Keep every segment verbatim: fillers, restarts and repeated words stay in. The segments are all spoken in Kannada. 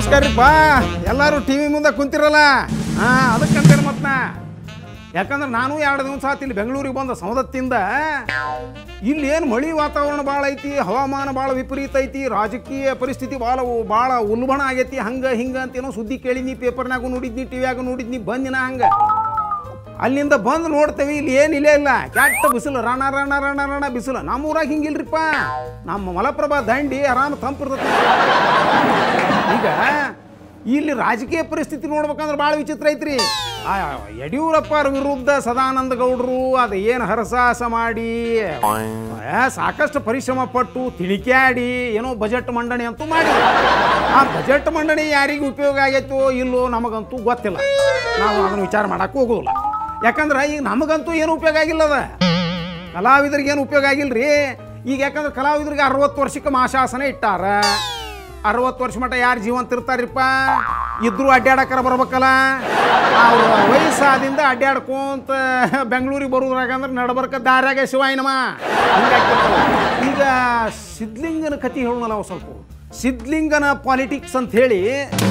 ನಮಸ್ಕಾರ ರೀ ಬಾ ಎಲ್ಲರೂ ಟಿ ವಿ ಮುಂದೆ ಕುಂತಿರಲ್ಲ ಹಾಂ ಅದಕ್ಕಂತೇನೆ ಮತ್ತ ಯಾಕಂದ್ರೆ ನಾನು ಎರಡು ದಿವಸ ಆತು ಇಲ್ಲಿ ಬೆಂಗಳೂರಿಗೆ ಬಂದ ಸವದತ್ತಿಂದ ಇಲ್ಲಿ ಏನು ಮಳೆ ವಾತಾವರಣ ಭಾಳ ಐತಿ ಹವಾಮಾನ ಭಾಳ ವಿಪರೀತ ಐತಿ ರಾಜಕೀಯ ಪರಿಸ್ಥಿತಿ ಭಾಳ ಭಾಳ ಉಲ್ಬಣ ಆಗೈತಿ ಹಂಗೆ ಹಿಂಗೆ ಅಂತೇನೋ ಸುದ್ದಿ ಕೇಳಿದ್ನಿ ಪೇಪರ್ನಾಗೂ ನೋಡಿದ್ನಿ ಟಿ ವಿಯಾಗೂ ನೋಡಿದ್ನಿ ಬಂದಿನ ಹಂಗೆ ಅಲ್ಲಿಂದ ಬಂದು ನೋಡ್ತೇವೆ ಇಲ್ಲಿ ಏನಿಲ್ಲ ಇಲ್ಲ ಕೆಟ್ಟ ಬಿಸಿಲು ರಣ ರಣ ರಣ ರಣ ಬಿಸಿಲು ನಮ್ಮ ಊರಾಗ ಹಿಂಗಿಲ್ರಿಪ್ಪ ನಮ್ಮ ಮಲಪ್ರಭಾ ದಂಡಿ ಆರಾಮ ತಂಪಿರ್ತೈತಿ ಈಗ ಇಲ್ಲಿ ರಾಜಕೀಯ ಪರಿಸ್ಥಿತಿ ನೋಡ್ಬೇಕಂದ್ರೆ ಭಾಳ ವಿಚಿತ್ರ ಐತ್ರಿ ಯಡಿಯೂರಪ್ಪರ ವಿರುದ್ಧ ಸದಾನಂದ ಗೌಡರು ಅದು ಏನು ಹರಸಾಹಸ ಮಾಡಿ ಸಾಕಷ್ಟು ಪರಿಶ್ರಮ ಪಟ್ಟು ತಿಣಿಕ್ಯಾಡಿ ಏನೋ ಬಜೆಟ್ ಮಂಡನೆ ಅಂತೂ ಮಾಡಿ ಆ ಬಜೆಟ್ ಮಂಡನೆ ಯಾರಿಗೆ ಉಪಯೋಗ ಆಗೈತೋ ಇಲ್ಲೋ ನಮಗಂತೂ ಗೊತ್ತಿಲ್ಲ ನಾವು ಅದನ್ನು ವಿಚಾರ ಮಾಡಕ್ಕೆ ಹೋಗೋದಿಲ್ಲ ಯಾಕಂದ್ರೆ ಈಗ ನಮಗಂತೂ ಏನು ಉಪಯೋಗ ಆಗಿಲ್ಲ ಅದ ಕಲಾವಿದರಿಗೆ ಏನು ಉಪಯೋಗ ಆಗಿಲ್ಲ ರೀ ಈಗ ಯಾಕಂದ್ರೆ ಕಲಾವಿದರಿಗೆ ಅರವತ್ತು ವರ್ಷಕ್ಕೆ ಮಾಶಾಸನ ಇಟ್ಟಾರ ಅರವತ್ತು ವರ್ಷ ಮಟ್ಟ ಯಾರು ಜೀವಂತ ಇರ್ತಾರಿಪ್ಪ ಇದ್ರು ಅಡ್ಡಾಡಕ್ಕಾರ ಬರ್ಬೇಕಲ್ಲ ಅವ್ರ ವಯಸ್ಸಾದಿಂದ ಅಡ್ಡಾಡ್ಕೊಂತ ಬೆಂಗಳೂರಿಗೆ ಬರೋದ್ರಾಗ ಅಂದ್ರೆ ನಡಬರ್ಕ ದಾರ್ಯಾಗ ಶಿವಾಯಿನಮ್ಮ ಈಗ ಸಿದ್ಧಲಿಂಗನ ಕತೆ ಹೇಳೋಣ ನಾವು ಸ್ವಲ್ಪ ಸಿದ್ಧಲಿಂಗನ ಪಾಲಿಟಿಕ್ಸ್ ಅಂತ ಹೇಳಿ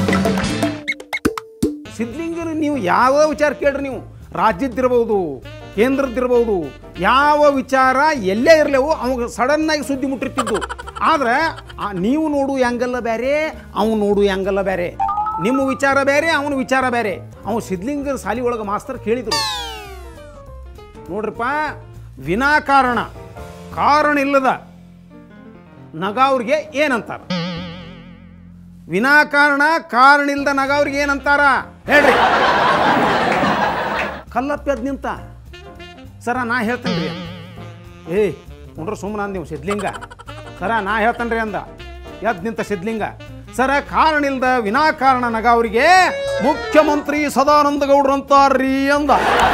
ಸಿದ್ಧಲಿಂಗನ ನೀವು ಯಾವ ವಿಚಾರ ಕೇಳ್ರಿ ನೀವು ರಾಜ್ಯದ್ದಿರ್ಬೋದು ಕೇಂದ್ರದ್ದಿರ್ಬೋದು ಯಾವ ವಿಚಾರ ಎಲ್ಲೇ ಇರಲೇವು ಅವಾಗ ಸಡನ್ನಾಗಿ ಸುದ್ದಿ ಮುಟ್ಟಿರ್ತಿದ್ದು ಆದ್ರೆ ನೀವು ನೋಡು ಹೆಂಗಲ್ಲ ಬೇರೆ ಅವನು ನೋಡು ಹೆಂಗಲ್ಲ ಬೇರೆ ನಿಮ್ಮ ವಿಚಾರ ಬೇರೆ ಅವನ ವಿಚಾರ ಬೇರೆ ಅವನು ಸಿದ್ಧಲಿಂಗನ ಸಾಲಿ ಒಳಗೆ ಮಾಸ್ತರ್ ಕೇಳಿದರು ನೋಡ್ರಿಪ್ಪ ವಿನಾಕಾರಣ ಕಾರಣ ಇಲ್ಲದ ನಗಾವ್ರಿಗೆ ಏನಂತಾರ ವಿನಾಕಾರಣ ಕಾರಣ ಇಲ್ಲದ ನಗಾವ್ರಿಗೆ ಏನಂತಾರ ಹೇಳ್ರಿ ಕಲ್ಲಪ್ಪಿ ಅದ್ ನಿಂತ ಸರ ನಾ ಹೇಳ್ತೇನೆ ರೀ ಏಯ್ ನೋಡ್ರಿ ಸುಮ್ಮನೆ ಅಂದ ನೀವು ಸಿದ್ಧಲಿಂಗ ಸರ ನಾ ಹೇಳ್ತೇನೆ ರೀ ಅಂದ ಎದ್ ನಿಂತ ಸಿದ್ಧಲಿಂಗ ಸರ ಕಾರಣ ಇಲ್ದ ವಿನಾಕಾರಣ ನಗ ಅವರಿಗೆ ಮುಖ್ಯಮಂತ್ರಿ ಸದಾನಂದ ಗೌಡ್ರು ಅಂತಾರ್ರಿ ಅಂದ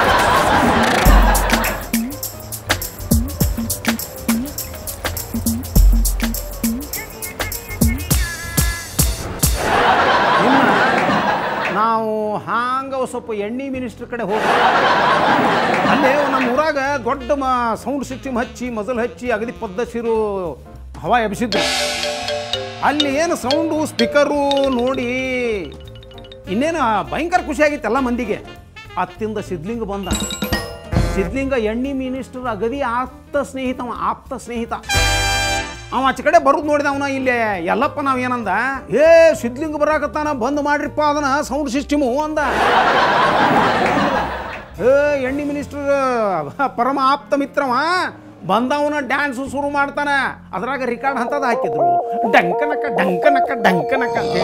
ನಾವು ಹಾಂಗ ಸ್ವಲ್ಪ ಎಣ್ಣೆ ಮಿನಿಸ್ಟರ್ ಕಡೆ ಹೋದ ಅಲ್ಲೇ ನಮ್ಮ ಊರಾಗ ದೊಡ್ಡ ಮ ಸೌಂಡ್ ಸಿಸ್ಟಮ್ ಹಚ್ಚಿ ಮಜಲ್ ಹಚ್ಚಿ ಅಗದಿ ಪದ್ಧತಿರು ಹವಾ ಎಬ್ಸಿದ್ರು ಅಲ್ಲಿ ಏನು ಸೌಂಡು ಸ್ಪೀಕರು ನೋಡಿ ಇನ್ನೇನು ಭಯಂಕರ ಖುಷಿಯಾಗಿತ್ತು ಎಲ್ಲ ಮಂದಿಗೆ ಅತ್ತಿಂದ ಸಿದ್ಧಲಿಂಗ ಬಂದ ಸಿದ್ಧಲಿಂಗ ಎಣ್ಣೆ ಮಿನಿಸ್ಟರ್ ಅಗದಿ ಆಪ್ತ ಸ್ನೇಹಿತ ಅವ ಆಪ್ತ ಸ್ನೇಹಿತ ಅವ ಆಚೆ ಕಡೆ ಬರೋದು ನೋಡಿದ ಅವನ ಇಲ್ಲಿ ಎಲ್ಲಪ್ಪ ನಾವು ಏನಂದ ಏ ಸಿದ್ಧಲಿಂಗ ಬರಾಕತ್ತಾನ ಬಂದ್ ಮಾಡ್ರಿಪ್ಪ ಅದನ್ನ ಸೌಂಡ್ ಸಿಸ್ಟಮು ಅಂದ ಏ ಎಣ್ಣೆ ಮಿನಿಸ್ಟರ್ ಪರಮ ಆಪ್ತ ಮಿತ್ರವ ಬಂದವನ ಡ್ಯಾನ್ಸ್ ಶುರು ಮಾಡ್ತಾನ ಅದ್ರಾಗ ರಿಕಾರ್ಡ್ ಅಂತದ ಹಾಕಿದ್ರು ಡಂಕನಕ್ಕ ಡಂಕನಕ್ಕ ಡಂಕನಕ್ಕ ಅಂತ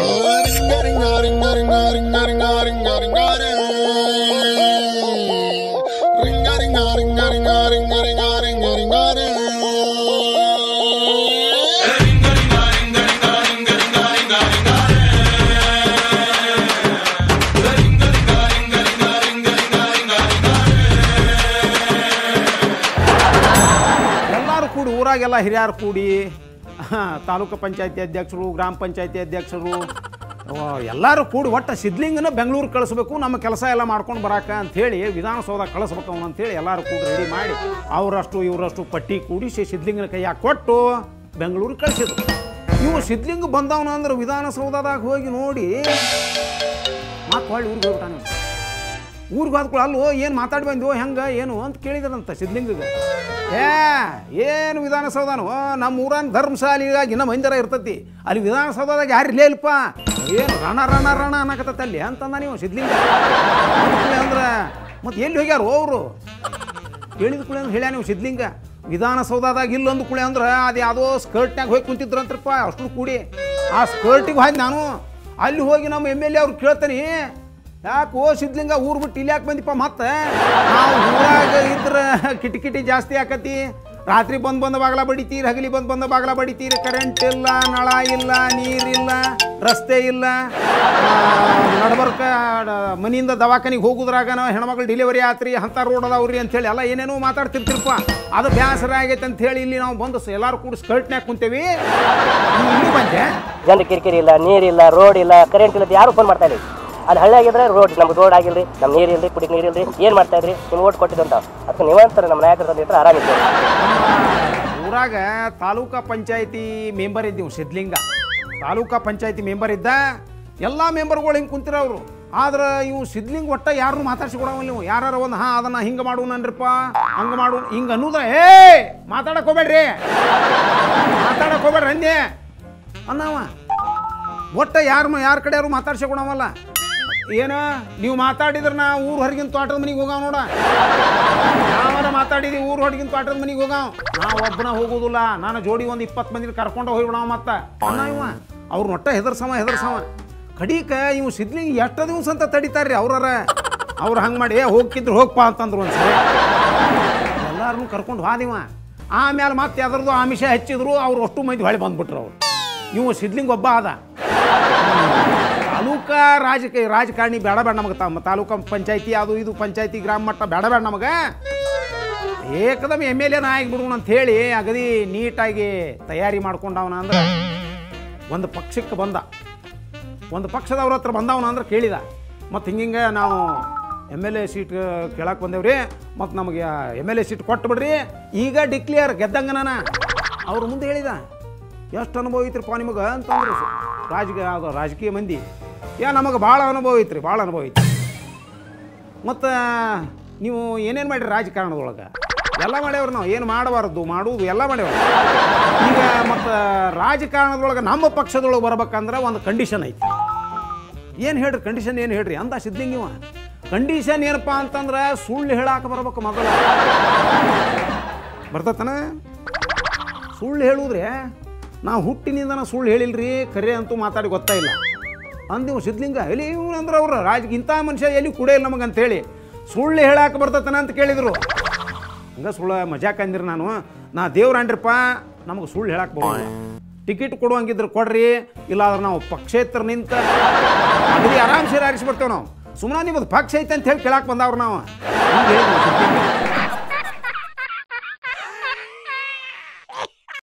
ಊರಾಗೆಲ್ಲ ಹಿರಿಯರು ಕೂಡಿ ತಾಲೂಕು ಪಂಚಾಯತಿ ಅಧ್ಯಕ್ಷರು ಗ್ರಾಮ ಪಂಚಾಯತಿ ಅಧ್ಯಕ್ಷರು ಎಲ್ಲರೂ ಕೂಡಿ ಒಟ್ಟು ಸಿದ್ಧಲಿಂಗನ ಬೆಂಗಳೂರು ಕಳಿಸ್ಬೇಕು ನಮ್ಮ ಕೆಲಸ ಎಲ್ಲ ಮಾಡ್ಕೊಂಡು ಬರಾಕ ಅಂಥೇಳಿ ವಿಧಾನಸೌಧ ಕಳಿಸ್ಬೇಕು ಅವನು ಅಂಥೇಳಿ ಎಲ್ಲರೂ ಕೂಡ ರೆಡಿ ಮಾಡಿ ಅವರಷ್ಟು ಇವರಷ್ಟು ಪಟ್ಟಿ ಕೂಡಿಸಿ ಸಿದ್ಧಲಿಂಗನ ಕೈಯಾಗ ಕೊಟ್ಟು ಬೆಂಗಳೂರಿಗೆ ಕಳಿಸಿದ್ರು ಇವು ಸಿದ್ಧಲಿಂಗ ಬಂದವನ ಅಂದ್ರೆ ವಿಧಾನಸೌಧದಾಗ ಹೋಗಿ ನೋಡಿ ಮಾತು ಹೊಳ್ಳಿ ಊರಿಗೆ ಹೋಗ್ಬಿಟ್ಟಾನೆ ಊರಿಗೆ ಹೋದ್ಕೊಳ್ಳ ಅಲ್ಲೋ ಏನು ಮಾತಾಡಿ ಬಂದೋ ಹೆಂಗೆ ಏನು ಅಂತ ಕೇಳಿದ್ರಂತ ಸಿದ್ಧಲಿಂಗಗೆ ಏ ಏನು ವಿಧಾನಸೌಧನು ನಮ್ಮ ಊರನ್ನ ಧರ್ಮಶಾಲಿಗಾಗಿ ನಮ್ಮ ಮಂದಿರ ಇರ್ತೈತಿ ಅಲ್ಲಿ ವಿಧಾನಸೌಧದಾಗ ಯಾರು ಇಲ್ಲೇ ಇಲ್ಪ ಏನು ರಣ ರಣ ರಣ ಅನ್ನಕತ್ತ ಅಲ್ಲಿ ಅಂತಂದ ನೀವು ಸಿದ್ಧಲಿಂಗ ಅಂದ್ರೆ ಮತ್ತು ಎಲ್ಲಿ ಹೋಗ್ಯಾರು ಅವರು ಹೇಳಿದ ಕುಳೆ ಅಂದ್ರೆ ಹೇಳ್ಯಾ ನೀವು ಸಿದ್ಧಲಿಂಗ ವಿಧಾನಸೌಧದಾಗ ಇಲ್ಲ ಅಂದ ಕುಳೆ ಅಂದ್ರೆ ಅದು ಯಾವುದೋ ಸ್ಕರ್ಟ್ನಾಗ ಹೋಗಿ ಕುಂತಿದ್ರಂತ್ರಪ್ಪ ಅಷ್ಟು ಕೂಡಿ ಆ ಸ್ಕರ್ಟಿಗೆ ಹೋಗಿ ನಾನು ಅಲ್ಲಿ ಹೋಗಿ ನಮ್ಮ ಎಮ್ ಎಲ್ ಎ ಅವ್ರು ಕೇಳ್ತಾನೆ ಯಾಕೆ ಓ ಸಿದ್ಧಲಿಂಗ ಊರು ಬಿಟ್ಟು ಇಲ್ಲಿ ಯಾಕೆ ಬಂದಿಪ್ಪ ಮತ್ತೆ ನಾವು ಊರಾಗ ಇದ್ರೆ ಕಿಟಕಿಟಿ ಜಾಸ್ತಿ ಆಕತಿ ರಾತ್ರಿ ಬಂದು ಬಂದ ಬಾಗ್ಲ ಬಡಿತೀರಿ ಹಗಲಿ ಬಂದು ಬಂದ ಬಾಗ್ಲ ಬಡಿತೀರಿ ಕರೆಂಟ್ ಇಲ್ಲ ನಳ ಇಲ್ಲ ನೀರಿಲ್ಲ ರಸ್ತೆ ಇಲ್ಲ ನಡ್ಬರ್ಕ ಮನೆಯಿಂದ ದವಾಖಾನಿಗೆ ಹೋಗುದ್ರಾಗ ಹೆಣ್ಮಕ್ಳು ಡೆಲಿವರಿ ಆತ್ರಿ ಅಂಥ ರೋಡ್ ಅದಾವ್ರಿ ಅಂಥೇಳಿ ಎಲ್ಲ ಏನೇನೋ ಮಾತಾಡ್ತಿರ್ತಿರಪ್ಪ ಅದು ಬೇಸರ ಆಗೈತೆ ಅಂತ ಹೇಳಿ ಇಲ್ಲಿ ನಾವು ಬಂದು ಎಲ್ಲರೂ ಕೂಡ ಸ್ಕರ್ಟ್ನ್ಯಾಗ ಕುಂತೇವಿ ಇಲ್ಲಿ ಬಂದೆ ಜನ ಕಿರಿಕಿರಿ ಇಲ್ಲ ನೀರಿಲ್ಲ ರೋಡ್ ಇಲ್ಲ ಕರೆಂಟ್ ಇಲ್ಲ ಯಾರು ಫೋನ್ ಮಾಡ್ತಾ ಇಲ್ಲ ಅಲ್ಲಿ ಹಳ್ಳಿ ಆಗಿದ್ರೆ ರೋಡ್ ನಮ್ಗೆ ರೋಡ್ ಆಗಿಲ್ರಿ ನಮ್ಮ ನೀರು ಇಲ್ರಿ ಕುಡಿಗೆ ನೀರು ಇಲ್ರಿ ಏನು ಮಾಡ್ತಾ ಇದ್ರಿ ನೀವು ಓಟ್ ಕೊಟ್ಟಿದ್ದಂತ ಅದಕ್ಕೆ ನೀವಂತಾರೆ ನಮ್ಮ ನಾಯಕರು ತಂದಿದ್ರೆ ಆರಾಮಿತ್ತು ಊರಾಗ ತಾಲೂಕಾ ಪಂಚಾಯತಿ ಮೆಂಬರ್ ಇದ್ದೀವಿ ಸಿದ್ಧಲಿಂಗ ತಾಲೂಕಾ ಪಂಚಾಯತಿ ಮೆಂಬರ್ ಇದ್ದ ಎಲ್ಲ ಮೆಂಬರ್ಗಳು ಹಿಂಗೆ ಕುಂತಿರೋರು. ಆದ್ರೆ ಇವು ಸಿದ್ಲಿಂಗ್ ಒಟ್ಟ ಯಾರನ್ನೂ ಮಾತಾಡ್ಸಿಕೊಡವಲ್ಲ ನೀವು. ಯಾರು ಒಂದು ಹಾಂ ಅದನ್ನು ಹಿಂಗೆ ಮಾಡು ನನ್ರಿಪ್ಪ ಹಂಗೆ ಮಾಡು ಹಿಂಗೆ ಅನ್ನೋದ್ರ ಏ ಮಾತಾಡಕ್ಕೆ ಹೋಗ್ಬೇಡ್ರಿ ಮಾತಾಡಕ್ಕೆ ಹೋಗ್ಬೇಡ್ರಿ ಅಂದೆ ಅನ್ನವ. ಒಟ್ಟ ಯಾರು ಯಾರ ಕಡೆ ಯಾರು ಮಾತಾಡ್ಸಿಕೊಡವಲ್ಲ. ಏನ ನೀವು ಮಾತಾಡಿದ್ರೆ ನಾ ಊರು ಹೊರಗಿನ ತೋಟದ ಮನೆಗೆ ಹೋಗಾವ ನೋಡ. ಯಾವನ ಮಾತಾಡಿದಿ ಊರು ಹೊರಗಿನ ತೋಟದ ಮನೆಗೆ ಹೋಗಾವ. ನಾ ಒಬ್ಬನ ಹೋಗೋದಿಲ್ಲ, ನಾನು ಜೋಡಿ ಒಂದು ಇಪ್ಪತ್ತು ಮಂದಿನ ಕರ್ಕೊಂಡು ಹೋಗ್ಬಿಡವ. ಮತ್ತೆ ಅನ್ನ ಇವ ಅವ್ರನ್ನ ಒಟ್ಟ ಹೆದರ್ಸವ ಹೆದರ್ಸವ ಕಡೀಕ ಇವು ಸಿದ್ಲಿಂಗ್ ಎಷ್ಟು ದಿವಸ ಅಂತ ತಡಿತಾರ್ರಿ ಅವ್ರರ. ಅವ್ರು ಹಂಗೆ ಮಾಡಿ ಏ ಹೋಗ್ತಿದ್ರು ಹೋಗ್ಪ ಅಂತಂದ್ರು ಒಂದ್ಸರಿ. ಎಲ್ಲಾರನ್ನೂ ಕರ್ಕೊಂಡು ಹೋದಿವ. ಆಮೇಲೆ ಮತ್ತೆ ಯಾವ್ದು ಆಮಿಷ ಹೆಚ್ಚಿದ್ರು ಅವ್ರು ಅಷ್ಟು ಮಂದಿ ಹೊಳೆ ಬಂದ್ಬಿಟ್ರು ಅವ್ರು. ಇವು ಸಿದ್ಲಿಂಗ್ ಒಬ್ಬ ಆದ. ತಾಲೂಕಾ ರಾಜಕೀಯ ರಾಜಕಾರಣಿ ಬೇಡ ಬೇಡ ನಮಗೆ. ತಮ್ಮ ತಾಲೂಕಾ ಪಂಚಾಯತಿ ಅದು ಇದು ಪಂಚಾಯತಿ ಗ್ರಾಮ ಮಟ್ಟ ಬೇಡ ಬೇಡ ನಮಗೆ. ಏಕದಮ್ ಎಮ್ ಎಲ್ ಎನ ಆಗಿಬಿಡೋಣ ಅಂತ ಹೇಳಿ ಅಗದಿ ನೀಟಾಗಿ ತಯಾರಿ ಮಾಡ್ಕೊಂಡವನ. ಅಂದ್ರೆ ಒಂದು ಪಕ್ಷಕ್ಕೆ ಬಂದ, ಒಂದು ಪಕ್ಷದವ್ರ ಹತ್ರ ಬಂದವನ ಅಂದ್ರೆ ಕೇಳಿದ. ಮತ್ತು ಹಿಂಗಿಂಗೆ ನಾವು ಎಮ್ ಎಲ್ ಎ ಸೀಟ್ ಕೇಳಕ್ಕೆ ಬಂದೇವ್ರಿ, ಮತ್ತು ನಮಗೆ ಎಮ್ ಎಲ್ ಎ ಸೀಟ್ ಕೊಟ್ಟು ಬಿಡ್ರಿ ಈಗ ಡಿಕ್ಲೇರ್ ಗೆದ್ದಂಗನ. ಅವ್ರ ಮುಂದೆ ಹೇಳಿದ ಎಷ್ಟು ಅನುಭವ ಐತ್ರಿಪ್ಪ ನಿಮಗೆ ಅಂತಂದ್ರು ರಾಜಕೀಯ ಅದು ರಾಜಕೀಯ ಮಂದಿ. ಯಾ ನಮಗೆ ಭಾಳ ಅನುಭವ ಐತ್ರಿ, ಭಾಳ ಅನುಭವ ಐತಿ. ಮತ್ತು ನೀವು ಏನೇನು ಮಾಡಿರಿ ರಾಜಕಾರಣದೊಳಗೆ? ಎಲ್ಲ ಮಾಡ್ಯವ್ರು ನಾವು, ಏನು ಮಾಡಬಾರ್ದು ಮಾಡುವುದು ಎಲ್ಲ ಮಾಡ್ಯವ್ರು. ಈಗ ಮತ್ತು ರಾಜಕಾರಣದೊಳಗೆ ನಮ್ಮ ಪಕ್ಷದೊಳಗೆ ಬರ್ಬೇಕಂದ್ರೆ ಒಂದು ಕಂಡೀಷನ್ ಐತಿ. ಏನು ಹೇಳ್ರಿ ಕಂಡೀಷನ್ ಏನು ಹೇಳ್ರಿ ಅಂತ ಸಿದ್ಲಿಂಗಿವ. ಕಂಡೀಷನ್ ಏನಪ್ಪ ಅಂತಂದ್ರೆ ಸುಳ್ಳು ಹೇಳಾಕ ಬರ್ಬೇಕು ಮೊದಲು. ಬರ್ತತನ ಸುಳ್ಳು ಹೇಳುದ್ರಿ. ನಾವು ಹುಟ್ಟಿನಿಂದ ಸುಳ್ಳು ಹೇಳಿಲ್ರಿ, ಕರೆ ಅಂತೂ ಮಾತಾಡಿ ಗೊತ್ತಾಯಿಲ್ಲ ಅಂದಿವು ಸಿದ್ಲಿಂಗ. ಎಲ್ಲಿ ಇವ್ನು ಅಂದ್ರೆ ಅವ್ರು ರಾಜ ಇಂಥ ಮನುಷ್ಯ ಎಲ್ಲಿ ಕೂಡ ಇಲ್ಲ ನಮಗೆ ಅಂತೇಳಿ ಸುಳ್ಳು ಹೇಳಾಕ ಬರ್ತತನ ಅಂತ ಕೇಳಿದರು. ಹಂಗೆ ಸುಳ್ಳು ಮಜಾಕ್ ಅಂದಿರಿ. ನಾನು ನಾ ದೇವ್ರ ಅಂಡ್ರಿಪ್ಪ ನಮಗೆ ಸುಳ್ಳು ಹೇಳಕ್ಕೆ ಬರೋಲ್ಲ. ಟಿಕೆಟ್ ಕೊಡುವಂಗಿದ್ರೆ ಕೊಡ್ರಿ, ಇಲ್ಲಾದ್ರೆ ನಾವು ಪಕ್ಷೇತರ ನಿಂತ ಅಗದಿ ಆರಾಮ್ಸೆ ಆರಿಸಿ ಬರ್ತೇವೆ ನಾವು. ಸುಮ್ಮನೆ ನಿಮ್ಮದು ಪಕ್ಷ ಐತೆ ಅಂತ ಹೇಳಿ ಕೇಳಕ್ಕೆ ಬಂದವ್ರು ನಾವು.